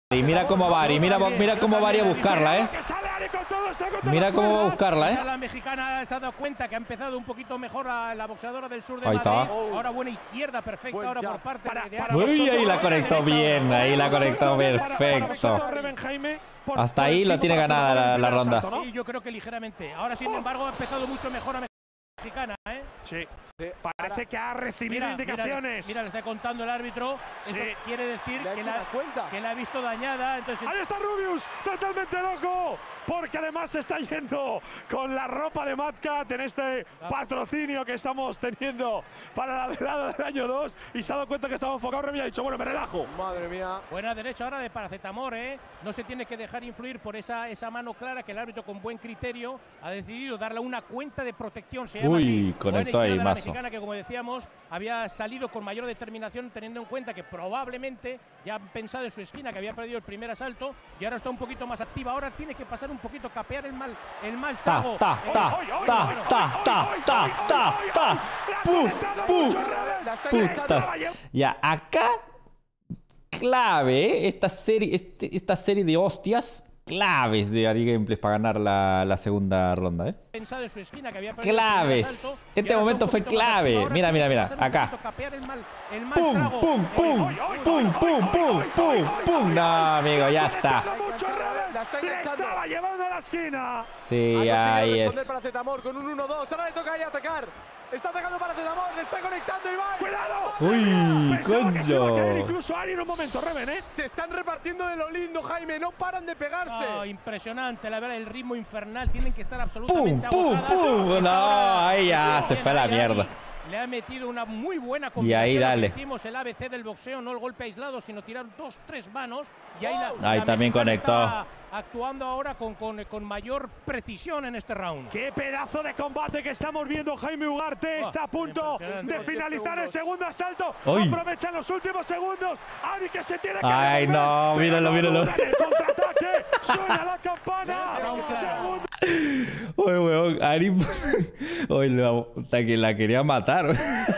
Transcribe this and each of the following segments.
Y mira cómo va Ari, mira cómo va Ari a buscarla, Mira cómo va a buscarla, La mexicana se ha dado cuenta que ha empezado un poquito mejor la boxeadora del sur de Ahí Madrid. está. Ahora buena izquierda perfecta ahora por parte de Ari. Uy, ahí la conectó bien, ahí la conectó perfecto. Hasta ahí lo tiene ganada la ronda. Sí, yo creo que ligeramente. Ahora, sin embargo, ha empezado mucho mejor la mexicana, Sí. Parece que ha recibido indicaciones. Mira, le está contando el árbitro. Eso quiere decir que la ha visto dañada. Entonces, ¡ahí está Rubius! ¡Totalmente loco! Porque además se está yendo con la ropa de Mad Cat en este patrocinio que estamos teniendo para la velada del año 2. Y se ha dado cuenta que estaba enfocado. Remy ha dicho, bueno, me relajo. Madre mía. Buena derecha ahora de Paracetamor, No se tiene que dejar influir por esa mano clara que el árbitro con buen criterio ha decidido darle una cuenta de protección. Se llama así. Conectó ahí más. Mexicana que, como decíamos, había salido con mayor determinación, teniendo en cuenta que probablemente ya han pensado en su esquina, que había perdido el primer asalto y ahora está un poquito más activa. Ahora tiene que pasar un poquito, capear el mal trago. Ya, acá clave, esta serie de hostias claves de Ari Gameplays para ganar la segunda ronda, Pensado en su esquina, que había claves. Este momento fue clave. Mira, acá. Pum, pum, pum, pum, pum, pum, pum, pum. No, amigo, ya está. Le estaba llevando a la esquina. Sí, ahí es. Paracetamor con un 1-2. Ahora le toca ahí atacar. Está atacando Paracetamor, le está conectando Ibai. ¡Cuidado! ¡Uy, coño! Incluso Ari en un momento, Reven, Se están repartiendo de lo lindo, Jaime. No paran de pegarse. Impresionante, la verdad, el ritmo infernal. Tienen que estar absolutamente agotadas. ¡Pum! No, ahí ya se fue a la mierda. Le ha metido una muy buena combinación. Y ahí dale. Hicimos el ABC del boxeo, no el golpe aislado, sino tirar 2-3 manos. Y ahí ahí también conectó. Actuando ahora con mayor precisión en este round. ¡Qué pedazo de combate que estamos viendo! Jaime Ugarte está a punto de finalizar el segundo asalto. Aprovechan los últimos segundos. Ari que se tiene que ¡ay, no! Míralo. El contraataque. Suena la campana. Oye, weón, Ari. Oye, hasta que la quería matar.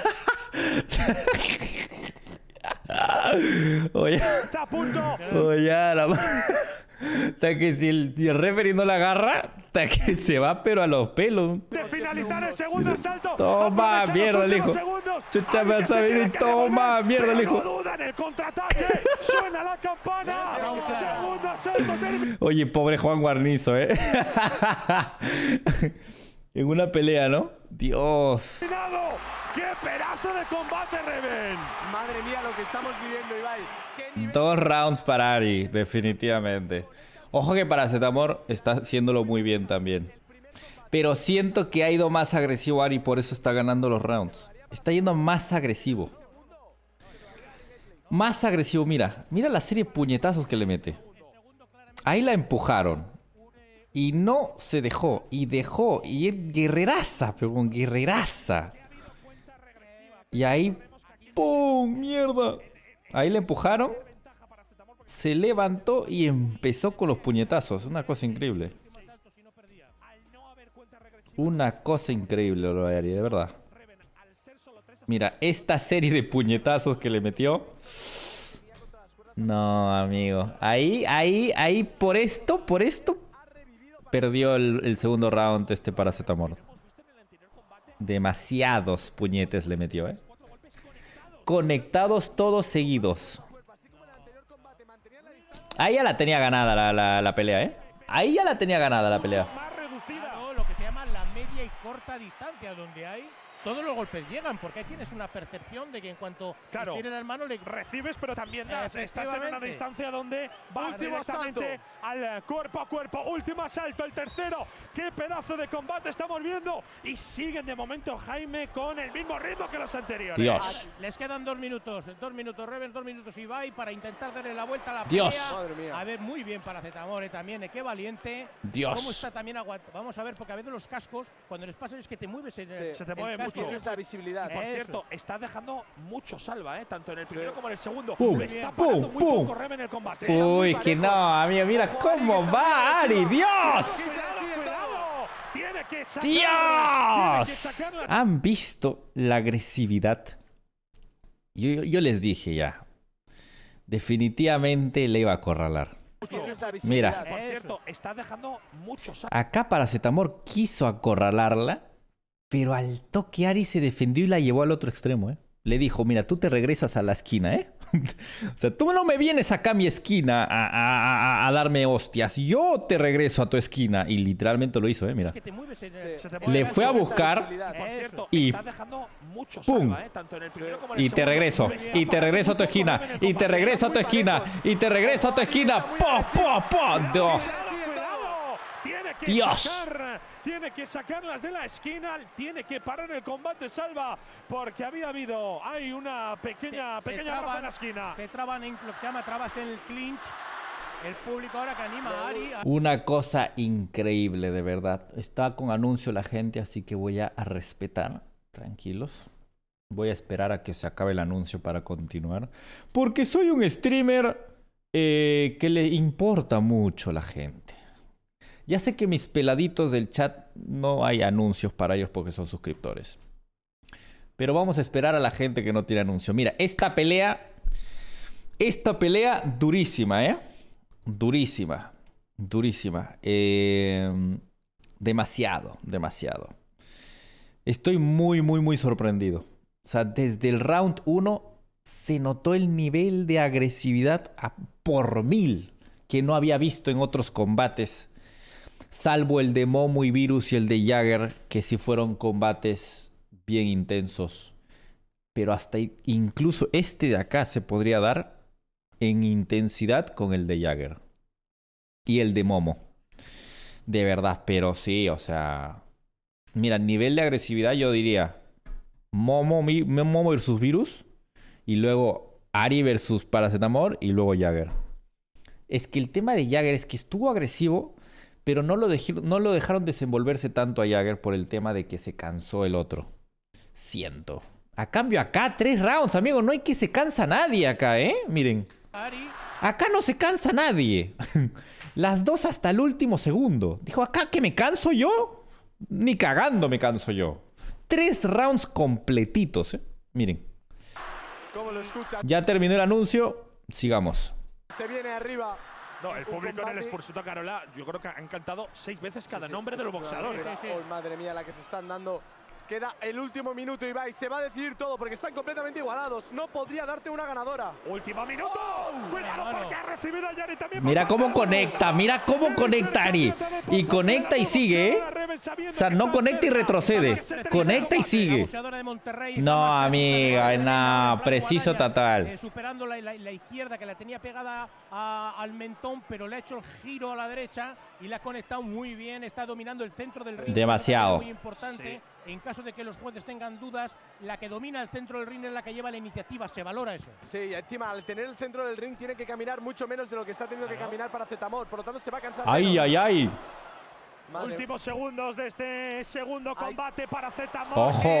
Oye. Está a punto. Oye, hasta que si el referee no la agarra, hasta que se va pero a los pelos. De finalizar el segundo asalto. Toma, mierda, el hijo. Chucha, me vas a venir. Toma, mierda, el hijo. No dudan el contraataque. Suena la campana. Segundo asalto. Oye, pobre Juan Guarnizo, En una pelea, ¿no? Dios. ¡Qué pedazo de combate, Reven! Madre mía, lo que estamos viviendo, Ibai. 2 rounds para Ari, definitivamente. Ojo que Paracetamor está haciéndolo muy bien también. Pero siento que ha ido más agresivo Ari, por eso está ganando los rounds. Está yendo más agresivo. Más agresivo, mira. Mira la serie de puñetazos que le mete. Ahí la empujaron. Y no se dejó. Y dejó. Y él guerreraza, pero con guerreraza. Y ahí, ¡pum! ¡Mierda! Ahí le empujaron. Se levantó y empezó con los puñetazos. Una cosa increíble. Una cosa increíble lo de Ari, de verdad. Mira, esta serie de puñetazos que le metió. No, amigo. Ahí, por esto. Perdió el segundo round este Paracetamor. Demasiados puñetes le metió, Conectados todos seguidos. Ahí ya la tenía ganada la pelea, Ahí ya la tenía ganada la pelea. Lo que se llama la media y corta distancia, donde hay todos los golpes llegan, porque ahí tienes una percepción de que en cuanto tienen las manos le recibes, pero también das. Estás en una distancia donde vas directamente al cuerpo a cuerpo. Último asalto, el tercero. ¡Qué pedazo de combate estamos viendo! Y siguen de momento, Jaime, con el mismo ritmo que los anteriores. Dios. Les quedan 2 minutos. 2 minutos Reven, 2 minutos Ibai para intentar darle la vuelta a la Dios. pelea. Madre mía. A ver, muy bien Paracetamor también. Qué valiente. Dios. Cómo está también aguantando. Vamos a ver, porque a veces los cascos, cuando les pasa es que te mueves. Se te mueve mucho. La visibilidad. Por cierto, está dejando mucho salva, tanto en el primero como en el segundo. Pum, Está parando muy poco Reven en el combate. Uy, que no, amigo, mira cómo va Ari. ¡Dios! ¡Dios! ¿Han visto la agresividad? Yo les dije ya. definitivamente le iba a acorralar. Mira, por cierto, está dejando muchos. Acá Paracetamol quiso acorralarla, pero al toque Ari se defendió y la llevó al otro extremo, ¿eh? Le dijo, mira, tú te regresas a la esquina, ¿eh? O sea, tú no me vienes acá a mi esquina a darme hostias. Yo te regreso a tu esquina. Y literalmente lo hizo, ¿eh? Mira. Le fue a buscar y ¡pum! Y te regreso. Y te regreso a tu esquina. Y te regreso a tu esquina. Y te regreso a tu esquina. ¡Po, po, po! Dios. Tiene que sacarlas de la esquina, tiene que parar el combate Salva, porque hay una pequeña roja en la esquina. Se traban en lo que se llama trabas en el clinch. El público ahora que anima a Ari. Una cosa increíble, de verdad. Está con anuncio la gente, así que voy a respetar. Tranquilos. Voy a esperar a que se acabe el anuncio para continuar. Porque soy un streamer que le importa mucho a la gente. Ya sé que mis peladitos del chat no hay anuncios para ellos porque son suscriptores. Pero vamos a esperar a la gente que no tiene anuncio. Mira, esta pelea durísima, ¿eh? Durísima. Demasiado. Estoy muy sorprendido. O sea, desde el round 1 se notó el nivel de agresividad por 1000 que no había visto en otros combates. Salvo el de Momo y Virus y el de Jagger, que sí fueron combates bien intensos. Pero hasta incluso este de acá se podría dar en intensidad con el de Jagger. Y el de Momo. De verdad, pero sí, o sea... Mira, nivel de agresividad yo diría... Momo versus Virus. Y luego Ari versus Paracetamol. Y luego Jagger. Es que el tema de Jagger es que estuvo agresivo... Pero no lo dejaron desenvolverse tanto a Jagger por el tema de que se cansó el otro. Siento. A cambio acá, 3 rounds, amigo. No hay que se cansa nadie acá, ¿eh? Miren. Acá no se cansa nadie. Las dos hasta el último segundo. Dijo, ¿acá que me canso yo? Ni cagando me canso yo. 3 rounds completitos, ¿eh? Miren. ¿Cómo lo escuchan? Ya terminó el anuncio. Sigamos. Se viene arriba. No, el público en el Expulsito Carola, yo creo que han cantado 6 veces cada nombre de los boxeadores. Oh, madre mía, la que se están dando. Queda el último minuto, Ibai. Se va a decidir todo porque están completamente igualados. No podría darte una ganadora. ¡Último minuto! ¡Cuidado porque ha recibido a Yari también! Mira cómo conecta, mira cómo conecta Ari. Y conecta y sigue, ¿eh? O sea, no conecta y retrocede. Conecta y sigue. No, amiga, no, preciso total. Superando la izquierda que la tenía pegada al mentón, pero le ha hecho el giro a la derecha y la ha conectado muy bien. Está dominando el centro del ring. Demasiado. Muy importante. Sí. En caso de que los jueces tengan dudas, la que domina el centro del ring es la que lleva la iniciativa. Se valora eso. Sí, encima al tener el centro del ring tiene que caminar mucho menos de lo que está teniendo que caminar Paracetamol. Por lo tanto, se va a cansar. ¡Ay! Últimos segundos de este segundo combate. Paracetamol.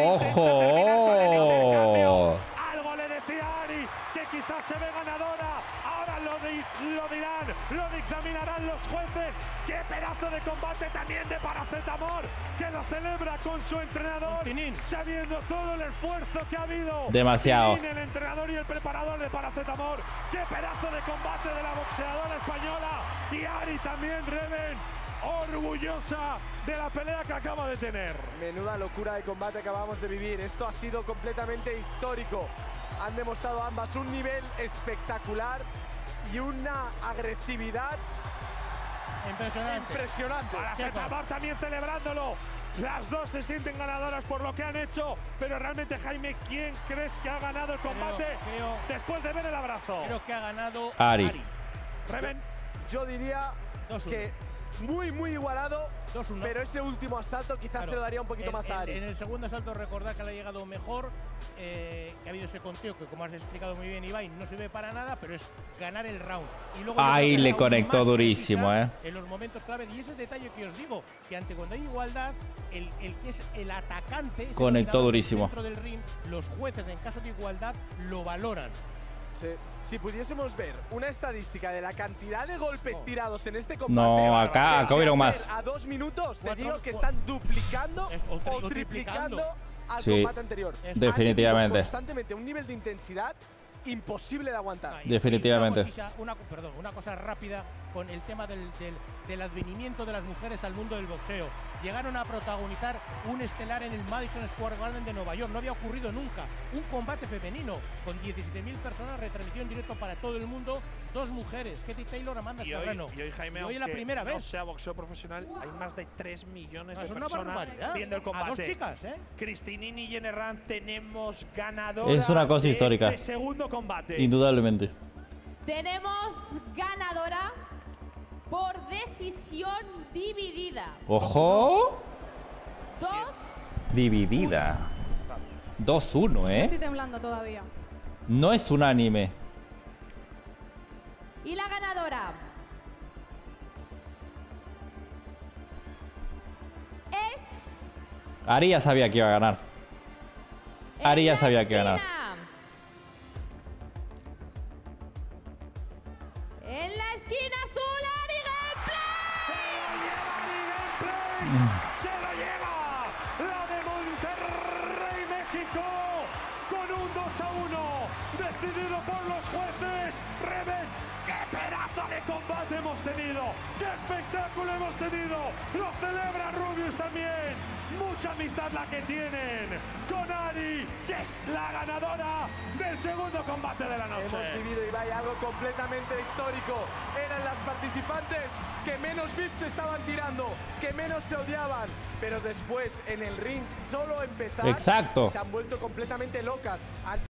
¡Ojo! Algo le decía Ari, que quizás se ve ganadora. Ahora lo dirán, lo dictaminarán los jueces. ¡Qué pedazo de combate también de Paracetamol! Que lo celebra con su entrenador, sabiendo todo el esfuerzo que ha habido. Demasiado. El entrenador y el preparador de Paracetamol. ¡Qué pedazo de combate de la boxeadora española! Y Ari también, Reven, orgullosa de la pelea que acaba de tener. Menuda locura de combate acabamos de vivir. Esto ha sido completamente histórico. Han demostrado ambas un nivel espectacular y una agresividad impresionante. Paracetamol también celebrándolo. Las dos se sienten ganadoras por lo que han hecho, pero realmente, Jaime, ¿quién crees que ha ganado el combate después de ver el abrazo? Creo que ha ganado Ari. Reven. Yo diría que muy igualado, pero ese último asalto quizás se lo daría un poquito más a Ari. En el segundo asalto recordad que le ha llegado mejor, que ha habido ese conteo que, como has explicado muy bien, Ibai, no sirve para nada, pero es ganar el round. Y luego ahí le conectó durísimo, en los momentos clave. Y ese detalle que os digo, que ante cuando hay igualdad, el que es el atacante conectó durísimo dentro del ring, los jueces en caso de igualdad lo valoran. Sí. Si pudiésemos ver una estadística de la cantidad de golpes tirados en este combate… No, acá hubieron más. A 2 minutos te digo que están duplicando o triplicando al combate anterior. Definitivamente. Constantemente un nivel de intensidad imposible de aguantar. Definitivamente. Una cosa rápida con el tema del advenimiento de las mujeres al mundo del boxeo. Llegaron a protagonizar un estelar en el Madison Square Garden de Nueva York. No había ocurrido nunca. Un combate femenino con 17.000 personas, retransmisión en directo para todo el mundo. 2 mujeres, Katie Taylor, Amanda Serrano. Y hoy, Jaime, hoy es la primera vez. No sea boxeo profesional, hay más de 3 millones de personas viendo el combate. A 2 chicas, Cristinini y Jenner Rand, tenemos ganadora. Es una cosa histórica. Este segundo combate. Indudablemente. Tenemos ganadora por decisión dividida. ¡Ojo! 2. Dividida. 2-1, Estoy temblando todavía. No es unánime. Y la ganadora es… Ari ya sabía que iba a ganar. Ari ya sabía que iba a ganar. En la esquina azul, Ari Gameplay. Se lo lleva la de Monterrey, México, con un 2-1 decidido por los jueces. Reven, qué pedazo de combate hemos tenido, qué espectáculo hemos tenido. Lo celebra Rubius también. Mucha amistad la que tienen con Ari, que es la ganadora del segundo combate de la noche. Hemos vivido, Ibai, algo completamente histórico. Eran las participantes que menos beef se estaban tirando, que menos se odiaban. Pero después, en el ring, solo empezar, Exacto. se han vuelto completamente locas.